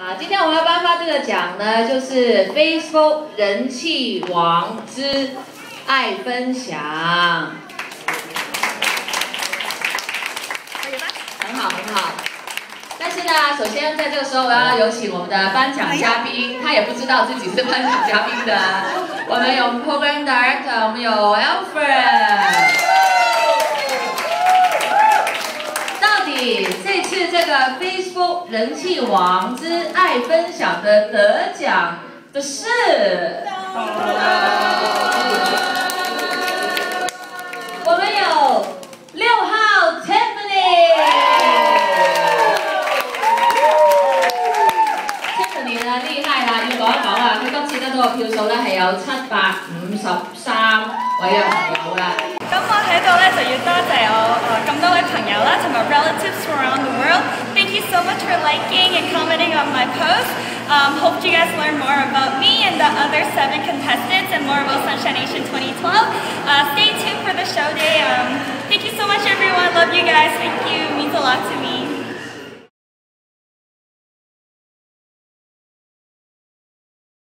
今天我们要颁发这个奖呢，就是 Facebook 人气王之爱分享。很好，很好。但是呢，首先在这个时候，我要有请我们的颁奖嘉宾，他也不知道自己是颁奖嘉宾的。我们有 Program Director， 我们有 Alfred。到底这次这个 Facebook 人气王之爱分享的得奖的是？我们有6号 Tiffany。Tiffany 咧厲害啦，要講一講啦，佢今次得到嘅票數咧係有753位嘅朋友㗎。 咁我喺度咧就要多謝我咁多位朋友啦，同埋 relatives around the world. Thank you so much for liking and commenting on my post. Hope you guys learn more about me and the other 7 contestants and more about Sunshine Nation 2012. Stay tuned for the show day. Thank you so much, everyone. Love you guys. Thank you. It means a lot to me.